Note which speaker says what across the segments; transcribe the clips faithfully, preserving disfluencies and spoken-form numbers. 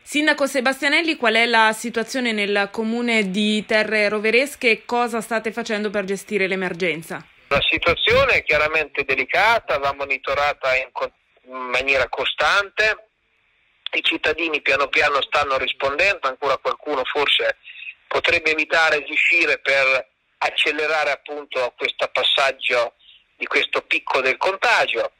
Speaker 1: Sindaco Sebastianelli, qual è la situazione nel comune di Terre Roveresche e cosa state facendo per gestire l'emergenza?
Speaker 2: La situazione è chiaramente delicata, va monitorata in, in maniera costante, i cittadini piano piano stanno rispondendo, ancora qualcuno forse potrebbe evitare di uscire per accelerare appunto questo passaggio di questo picco del contagio.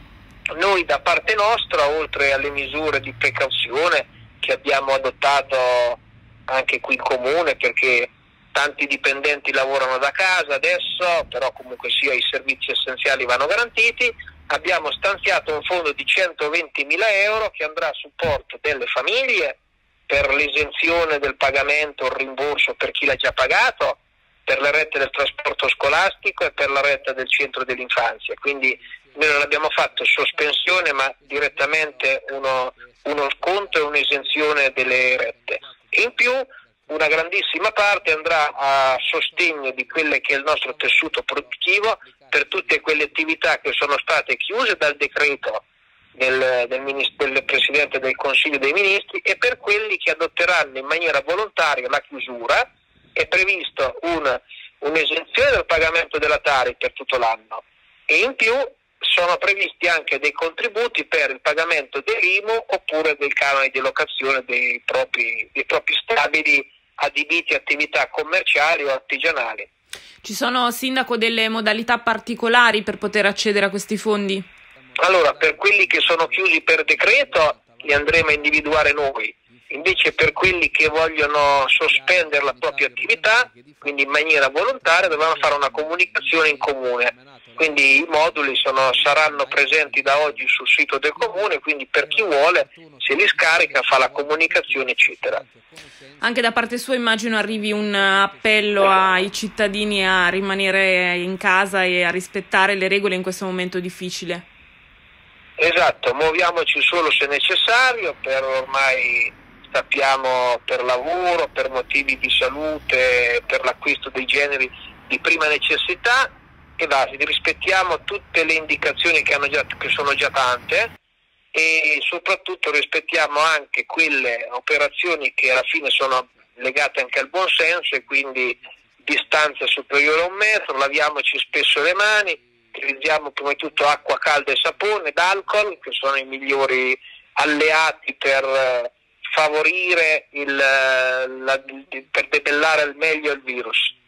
Speaker 2: Noi da parte nostra, oltre alle misure di precauzione che abbiamo adottato anche qui in comune, perché tanti dipendenti lavorano da casa adesso, però comunque sia i servizi essenziali vanno garantiti, abbiamo stanziato un fondo di centoventimila euro che andrà a supporto delle famiglie per l'esenzione del pagamento, il rimborso per chi l'ha già pagato, per la retta del trasporto scolastico e per la retta del centro dell'infanzia. Quindi noi non abbiamo fatto sospensione ma direttamente uno, uno sconto e un'esenzione delle rette. E in più una grandissima parte andrà a sostegno di quelle che è il nostro tessuto produttivo per tutte quelle attività che sono state chiuse dal decreto del, del, del Presidente del Consiglio dei Ministri e per quelli che adotteranno in maniera volontaria la chiusura. È previsto un, un'esenzione del pagamento della Tari per tutto l'anno e in più sono previsti anche dei contributi per il pagamento dell'I M U oppure del canone di locazione dei propri, dei propri stabili adibiti a attività commerciali o artigianali.
Speaker 1: Ci sono, Sindaco, delle modalità particolari per poter accedere a questi fondi?
Speaker 2: Allora, per quelli che sono chiusi per decreto li andremo a individuare noi. Invece per quelli che vogliono sospendere la propria attività, quindi in maniera volontaria, dovranno fare una comunicazione in comune. Quindi i moduli sono, saranno presenti da oggi sul sito del comune, quindi per chi vuole se li scarica, fa la comunicazione eccetera.
Speaker 1: Anche da parte sua immagino arrivi un appello ai cittadini a rimanere in casa e a rispettare le regole in questo momento difficile.
Speaker 2: Esatto, muoviamoci solo se necessario, per ormai sappiamo per lavoro, per motivi di salute, per l'acquisto dei generi di prima necessità e basta, rispettiamo tutte le indicazioni che, hanno già, che sono già tante e soprattutto rispettiamo anche quelle operazioni che alla fine sono legate anche al buon senso e quindi distanza superiore a un metro, laviamoci spesso le mani, utilizziamo prima di tutto acqua calda e sapone ed alcol che sono i migliori alleati per favorire il, la, per debellare al meglio il virus.